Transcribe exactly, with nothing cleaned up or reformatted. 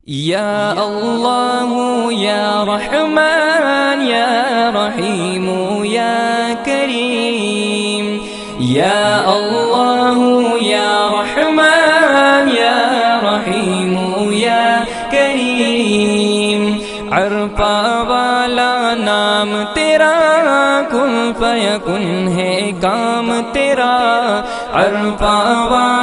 या अल्लाह या रहमान या रहीम या करीम। या अल्लाह या रहमान या रहीम या करीम। अरफा वाला नाम तेरा, कुन फयकुन है काम तेरा। अरफा